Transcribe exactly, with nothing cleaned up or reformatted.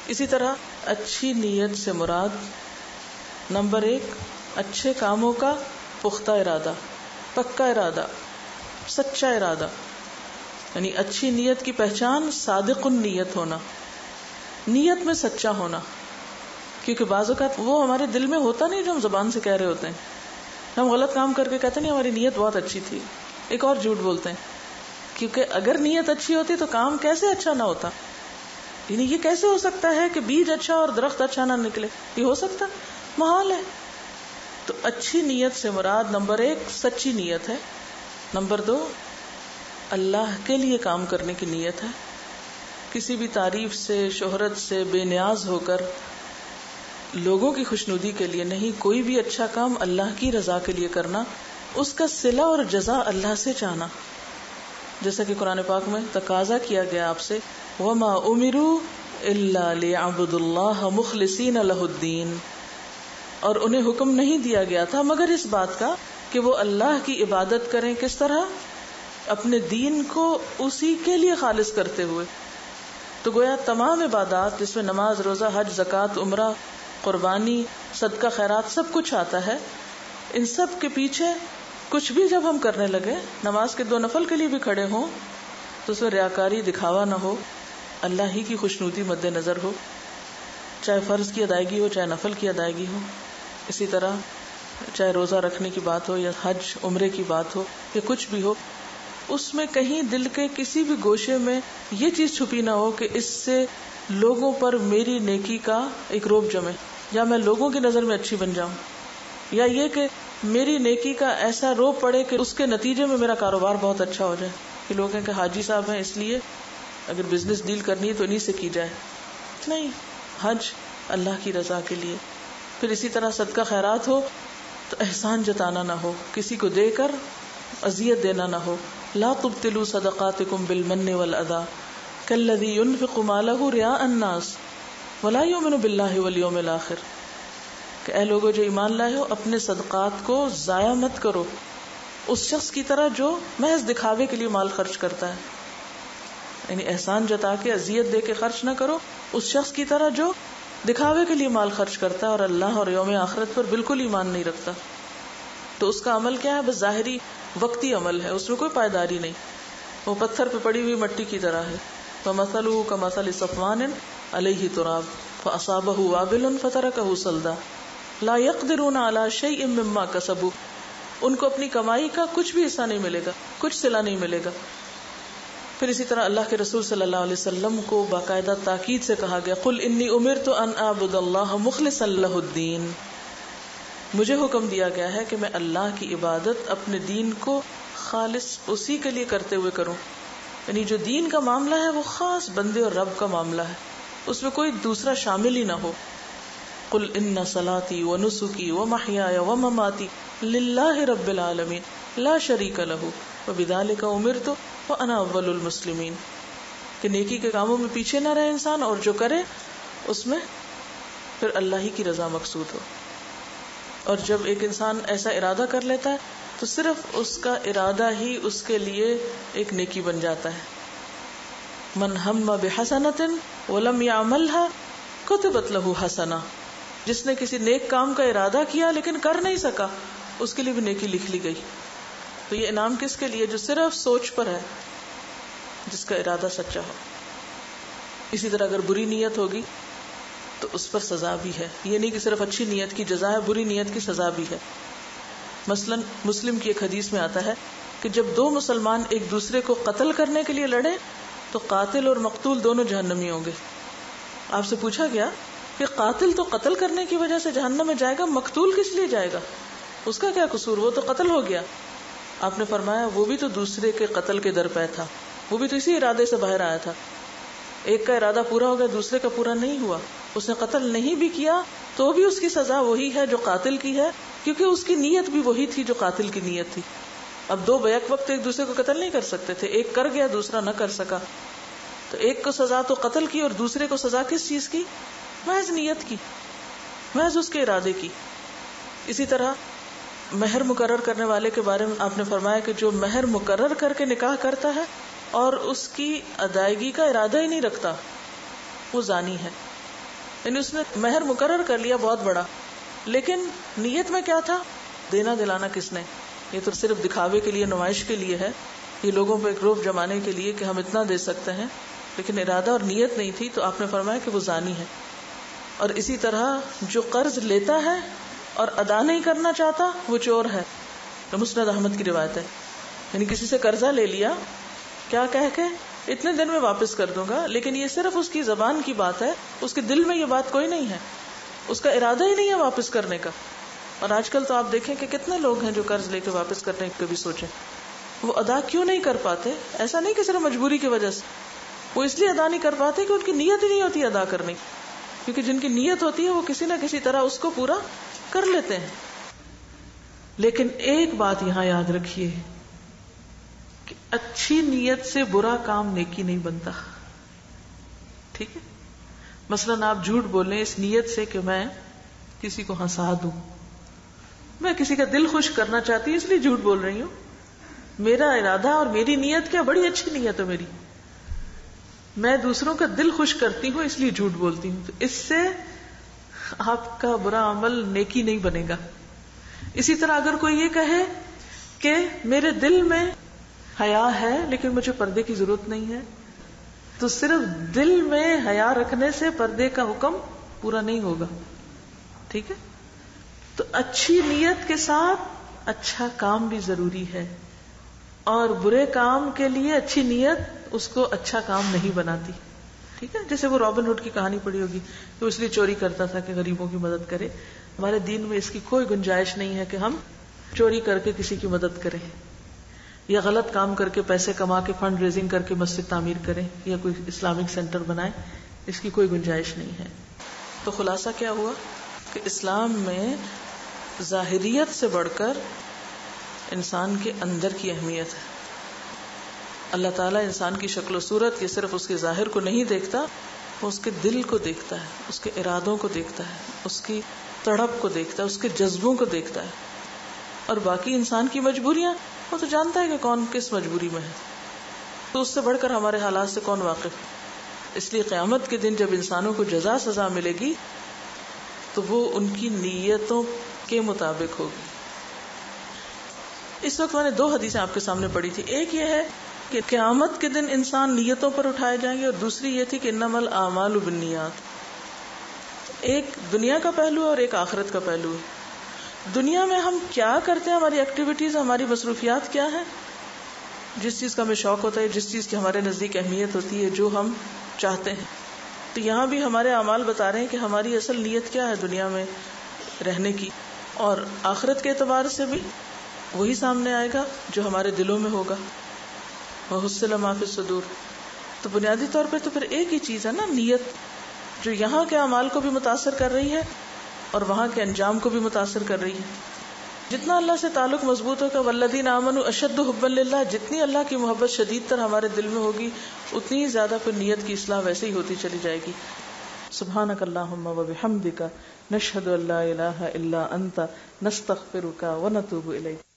اسی طرح اچھی نیت سے مراد نمبر ایک اچھے کاموں کا پختہ ارادہ، پکا ارادہ، سچا ارادہ. یعنی اچھی نیت کی پہچان صادق النیت ہونا، نیت میں سچا ہونا. کیونکہ بعض اوقات وہ ہمارے دل میں ہوتا نہیں جو ہم زبان سے کہہ رہے ہوتے ہیں. ہم غلط کام کر کے کہتے نہیں ہماری نیت بہت اچھی تھی، ایک اور جھوٹ بولتے ہیں. کیونکہ اگر نیت اچھی ہوتی تو کام کیسے اچھا نہ ہوتا. یعنی یہ کیسے ہو سکتا ہے کہ بیج اچھا اور درخت اچھا نہ نکلے؟ یہ ہو سکتا؟ محال ہے. تو اچھی نیت سے مراد نمبر ایک سچی نیت ہے، نمبر دو اللہ کے لیے کام کرنے کی نیت ہے. کسی بھی تعریف سے، شہرت سے بے نیاز ہو کر لوگوں کی خوشنودی کے لیے نہیں، کوئی بھی اچھا کام اللہ کی رضا کے لیے کرنا، اس کا صلہ اور جزا اللہ سے چاہنا. جیسا کہ قرآن پاک میں تقاضا کیا گیا آپ سے، وما امروا الا ليعبدوا الله مخلصين له الدين، اور انہیں حکم نہیں دیا گیا تھا مگر اس بات کا کہ وہ اللہ کی عبادت کریں. کس طرح؟ اپنے دین کو اسی کے لیے خالص کرتے ہوئے. تو گویا تمام عبادات جس میں نماز، روزہ، حج، زکوٰۃ، عمرہ، قربانی، صدقہ، خیرات سب کچھ آتا ہے، ان سب کے پیچھے کچھ بھی جب ہم کرنے لگے، نماز کے دو نفل کے لیے بھی کھڑے ہوں تو اس میں ریاکاری، دکھاوا نہ ہو، اللہ ہی کی خوشنودی مد نظر ہو، چاہے فرض کی ادائیگی ہو چاہے نفل کی ادائیگی ہو. اسی طرح چاہے روزہ رکھنے کی بات ہو یا حج عمرے کی بات ہو یا کچھ بھی ہو، اس میں کہیں دل کے کسی بھی گوشے میں یہ چیز چھپی نہ ہو کہ اس سے لوگوں پر میری نیکی کا ایک روب جمے، یا میں لوگوں کی نظر میں اچھی بن جاؤں، یا یہ کہ میری نیکی کا ایسا روب پڑے کہ اس کے نتیجے میں میرا کاروبار بہت اچھا ہو جائے، کہ لوگ ہیں کہ حاجی صاحب ہیں اس لیے اگر بزنس ڈیل کرنی ہے تو انہی سے کی جائے. نہیں، حج اللہ کی رضا کے لیے. پھر اسی طرح صدقہ خیرات ہو تو احسان جتانا نہ ہو، کسی کو دے کر اذیت دینا نہ ہو. لا تبطلوا صدقاتکم بالمن والاذى كالذي ينفق ماله رئاء الناس ولا يؤمن بالله واليوم الاخر. کہ اے لوگو جو ایمان لائے ہو، اپنے صدقات کو ضائع مت کرو اس شخص کی طرح جو محض دکھاوے کے لیے مال خرچ کرتا ہے. یعنی احسان جتا کے اذیت دے کے خرچ نہ کرو اس شخص کی طرح جو دکھاوے کے لیے مال خرچ کرتا ہے اور اللہ اور یوم آخرت پر بالکل ایمان نہیں رکھتا. تو اس کا عمل کیا ہے؟ بس ظاہری وقتی عمل ہے، اس میں کوئی پائیداری نہیں، وہ پتھر پہ پڑی ہوئی مٹی کی طرح ہے. فَمَثَلُهُ كَمَثَلِ صَفْوَانٍ عَلَيْهِ تُرَابٌ فَأَصَابَهُ وَابِلٌ فَتَرَكَهُ صَلْدًا لَا يَقْدِرُونَ عَلَى شَيْءٍ مِّمَّا كَسَبُوا. ان کو اپنی کمائی کا کچھ بھی حصہ نہیں ملے گا، کچھ صلہ نہیں ملے گا. پھر اسی طرح اللہ کے رسول صلی اللہ علیہ وسلم کو باقاعدہ تاکید سے کہا گیا، قل انی امرت ان اعبد اللہ مخلصا لہ الدین. مجھے حکم دیا گیا ہے کہ میں اللہ کی عبادت اپنے دین کو خالص اسی کے لیے کرتے ہوئے کروں. یعنی جو دین کا معاملہ ہے وہ خاص بندے اور رب کا معاملہ ہے، اس میں کوئی دوسرا شامل ہی نہ ہو. قل ان صلاتي ونسكي ومحياي ومماتي لله رب العالمين لا شريك له وبذلك امرت وانا اول المسلمين. کہ نیکی کے کاموں میں پیچھے نہ رہے انسان، اور جو کرے اس میں پھر اللہ ہی کی رضا مقصود ہو. اور جب ایک انسان ایسا ارادہ کر لیتا ہے تو صرف اس کا ارادہ ہی اس کے لیے ایک نیکی بن جاتا ہے. من ہم بحسنۃ ولم يعملها كتبت له حسنہ. جس نے کسی نیک کام کا ارادہ کیا لیکن کر نہیں سکا، اس کے لیے بھی نیکی لکھ لی گئی. تو یہ انعام کس کے لیے؟ جو صرف سوچ پر ہے، جس کا ارادہ سچا ہو. اسی طرح اگر بری نیت ہوگی تو اس پر سزا بھی ہے. یہ نہیں کہ صرف اچھی نیت کی جزا ہے، بری نیت کی سزا بھی ہے. مثلا مسلم کی ایک حدیث میں آتا ہے کہ جب دو مسلمان ایک دوسرے کو قتل کرنے کے لیے لڑے تو قاتل اور مقتول دونوں جہنمی ہوں گے. آپ سے پوچھا گیا کہ قاتل تو قتل کرنے کی وجہ سے جہنم میں جائے گا، مقتول کس لیے جائے گا؟ اس کا کیا قصور؟ وہ تو قتل ہو گیا. آپ نے فرمایا وہ بھی تو دوسرے کے قتل کے در پہ تھا، وہ بھی تو اسی ارادے سے باہر آیا تھا. ایک کا ارادہ پورا ہو گیا، دوسرے کا پورا نہیں ہوا. اس نے قتل نہیں بھی کیا تو بھی اس کی سزا وہی ہے جو قاتل کی ہے، کیونکہ اس کی نیت بھی وہی تھی جو قاتل کی نیت تھی. اب دو بیک وقت ایک دوسرے کو قتل نہیں کر سکتے تھے، ایک کر گیا دوسرا نہ کر سکا، تو ایک کو سزا تو قتل کی اور دوسرے کو سزا کس چیز کی؟ محض نیت کی، محض اس کے ارادے کی. اسی طرح مہر مقرر کرنے والے کے بارے میں آپ نے فرمایا کہ جو مہر مقرر کر کے نکاح کرتا ہے اور اس کی ادائیگی کا ارادہ ہی نہیں رکھتا، وہ زانی ہے. یعنی اس نے مہر مقرر کر لیا بہت بڑا، لیکن نیت میں کیا تھا؟ دینا دلانا کس نے؟ یہ تو صرف دکھاوے کے لیے، نمائش کے لیے ہے، یہ لوگوں پہ ایک روب جمانے کے لیے کہ ہم اتنا دے سکتے ہیں، لیکن ارادہ اور نیت نہیں تھی. تو آپ نے فرمایا کہ وہ زانی ہے. اور اسی طرح جو قرض لیتا ہے اور ادا نہیں کرنا چاہتا وہ چور ہے. تو مسند احمد کی روایت ہے. یعنی کسی سے قرضہ لے لیا، کیا کہہ کے اتنے دن میں واپس کر دوں گا، لیکن یہ صرف اس کی زبان کی بات ہے، اس کے دل میں یہ بات کوئی نہیں ہے، اس کا ارادہ ہی نہیں ہے واپس کرنے کا. اور آج کل تو آپ دیکھیں کہ کتنے لوگ ہیں جو قرض لے کے واپس کرنے کے بھی سوچیں. وہ ادا کیوں نہیں کر پاتے؟ ایسا نہیں کہ صرف مجبوری کی وجہ سے، وہ اس لیے ادا نہیں کر پاتے کہ ان کی نیت ہی نہیں ہوتی ادا کرنے کی. کیونکہ جن کی نیت ہوتی ہے وہ کسی نہ کسی طرح اس کو پورا کر لیتے ہیں. لیکن ایک بات یہاں یاد رکھیے کہ اچھی نیت سے برا کام نیکی نہیں بنتا. ٹھیک ہے؟ مثلاً آپ جھوٹ بولیں اس نیت سے کہ میں کسی کو ہنسا دوں، میں کسی کا دل خوش کرنا چاہتی ہوں اس لیے جھوٹ بول رہی ہوں، میرا ارادہ اور میری نیت کیا بڑی اچھی نیت ہے میری، میں دوسروں کا دل خوش کرتی ہوں اس لیے جھوٹ بولتی ہوں. تو اس سے آپ کا برا عمل نیکی نہیں بنے گا. اسی طرح اگر کوئی یہ کہے کہ میرے دل میں حیا ہے لیکن مجھے پردے کی ضرورت نہیں ہے، تو صرف دل میں حیا رکھنے سے پردے کا حکم پورا نہیں ہوگا. ٹھیک ہے؟ تو اچھی نیت کے ساتھ اچھا کام بھی ضروری ہے، اور برے کام کے لیے اچھی نیت اس کو اچھا کام نہیں بناتی. ٹھیک ہے؟ جیسے وہ رابن ہوڈ کی کہانی پڑھی ہوگی کہ اس لیے چوری کرتا تھا کہ غریبوں کی مدد کرے. ہمارے دین میں اس کی کوئی گنجائش نہیں ہے کہ ہم چوری کر کے کسی کی مدد کریں، یا غلط کام کر کے پیسے کما کے فنڈ ریزنگ کر کے مسجد تعمیر کریں یا کوئی اسلامک سینٹر بنائیں. اس کی کوئی گنجائش نہیں ہے. تو خلاصہ کیا ہوا کہ اسلام میں ظاہریت سے بڑھ کر انسان کے اندر کی اہمیت ہے. اللہ تعالیٰ انسان کی شکل و صورت یہ صرف اس کے ظاہر کو نہیں دیکھتا، وہ اس کے دل کو دیکھتا ہے، اس کے ارادوں کو دیکھتا ہے، اس کی تڑپ کو دیکھتا ہے، اس کے جذبوں کو دیکھتا ہے. اور باقی انسان کی مجبوریاں وہ تو جانتا ہے کہ کون کس مجبوری میں ہے، تو اس سے بڑھ کر ہمارے حالات سے کون واقف. اس لیے قیامت کے دن جب انسانوں کو جزا سزا ملے گی تو وہ ان کی نیتوں کے مطابق ہوگی. اس وقت میں نے دو حدیثیں آپ کے سامنے پڑھی تھی. ایک یہ ہے کہ قیامت کے دن انسان نیتوں پر اٹھائے جائیں گے، اور دوسری یہ تھی کہ انما الاعمال بالنیات. ایک دنیا کا پہلو ہے اور ایک آخرت کا پہلو ہے. دنیا میں ہم کیا کرتے ہیں، ہماری ایکٹیویٹیز، ہماری مصروفیات کیا ہیں، جس چیز کا ہمیں شوق ہوتا ہے، جس چیز کی ہمارے نزدیک اہمیت ہوتی ہے، جو ہم چاہتے ہیں. تو یہاں بھی ہمارے اعمال بتا رہے ہیں کہ ہماری اصل نیت کیا ہے دنیا میں رہنے کی. اور آخرت کے اعتبار سے بھی وہی سامنے آئے گا جو ہمارے دلوں میں ہوگا. وَحُصِّلَ مَا فِي الصُّدُورِ. تو بنیادی طور پہ تو پھر ایک ہی چیز ہے نا، نیت، جو یہاں کے اعمال کو بھی متاثر کر رہی ہے اور وہاں کے انجام کو بھی متاثر کر رہی ہے. جتنا اللہ سے تعلق مضبوط ہوگا، وَالَّذِينَ آمَنُوا أَشَدُّ حُبًّا لِلَّهِ، جتنی اللہ کی محبت شدید تر ہمارے دل میں ہوگی اتنی ہی زیادہ پھر نیت کی اصلاح ویسے ہی ہوتی چلی جائے گی. سبحانک اللہم وبحمدک، نشہد ان لا الہ الا انت، نستغفرک ونتوب الیک.